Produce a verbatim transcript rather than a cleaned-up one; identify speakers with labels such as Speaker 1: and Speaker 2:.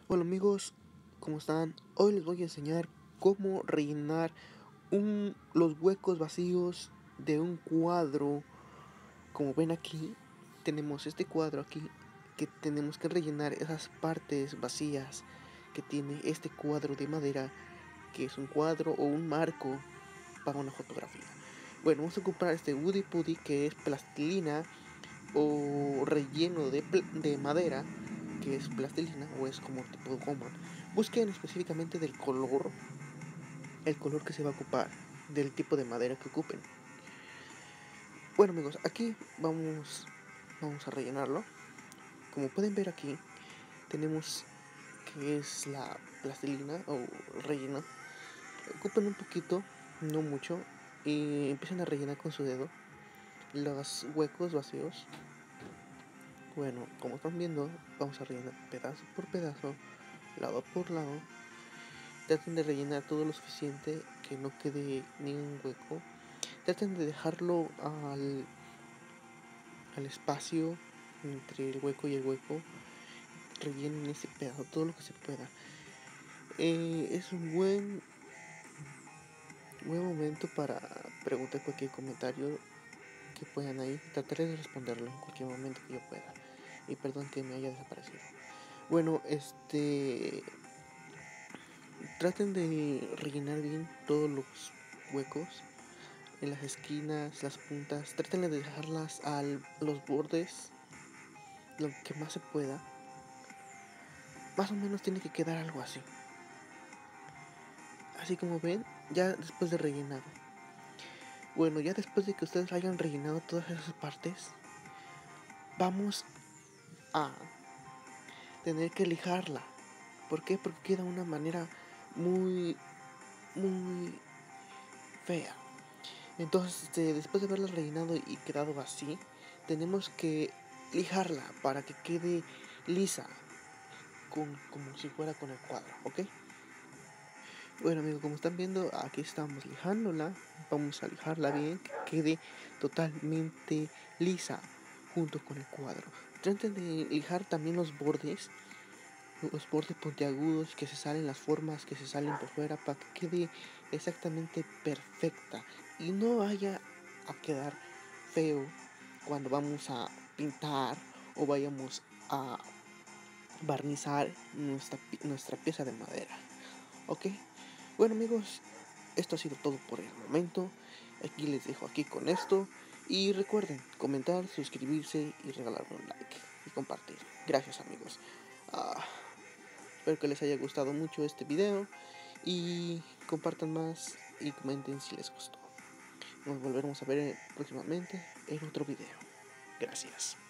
Speaker 1: Hola amigos, ¿cómo están? Hoy les voy a enseñar cómo rellenar un, los huecos vacíos de un cuadro. Como ven aquí, tenemos este cuadro aquí que tenemos que rellenar esas partes vacías que tiene este cuadro de madera, que es un cuadro o un marco para una fotografía. Bueno, vamos a ocupar este Woody Putty, que es plastilina o relleno de, de madera, que es plastilina o es como tipo goma. Busquen específicamente del color, el color que se va a ocupar, del tipo de madera que ocupen. Bueno amigos, aquí vamos, vamos a rellenarlo. Como pueden ver aquí, tenemos que es la plastilina o relleno. Ocupen un poquito, no mucho, y empiezan a rellenar con su dedo los huecos vacíos. Bueno, como están viendo, vamos a rellenar pedazo por pedazo, lado por lado. Traten de rellenar todo lo suficiente, que no quede ningún hueco. Traten de dejarlo al, al espacio entre el hueco y el hueco. Rellenen ese pedazo todo lo que se pueda. Eh, es un buen, buen momento para preguntar cualquier comentario que puedan ahí. Trataré de responderlo en cualquier momento que yo pueda. Y perdón que me haya desaparecido. Bueno, este... Traten de rellenar bien todos los huecos en las esquinas, las puntas. Traten de dejarlas a los bordes lo que más se pueda. Más o menos tiene que quedar algo así. Así como ven, ya después de rellenado. Bueno, ya después de que ustedes hayan rellenado todas esas partes, vamos a tener que lijarla. ¿Por qué? Porque queda de una manera muy, muy fea. Entonces, este, después de haberla rellenado y quedado así, tenemos que lijarla para que quede lisa, con, como si fuera con el cuadro, ¿ok? Bueno amigos, como están viendo, aquí estamos lijándola. Vamos a lijarla bien, que quede totalmente lisa junto con el cuadro. Traten de lijar también los bordes, los bordes puntiagudos, que se salen las formas que se salen por fuera, para que quede exactamente perfecta y no vaya a quedar feo cuando vamos a pintar o vayamos a barnizar nuestra, nuestra pieza de madera. ¿Ok? Bueno amigos, esto ha sido todo por el momento. Aquí les dejo aquí con esto. Y recuerden comentar, suscribirse y regalarme un like y compartir. Gracias amigos. Ah, espero que les haya gustado mucho este video. Y compartan más y comenten si les gustó. Nos volveremos a ver próximamente en otro video. Gracias.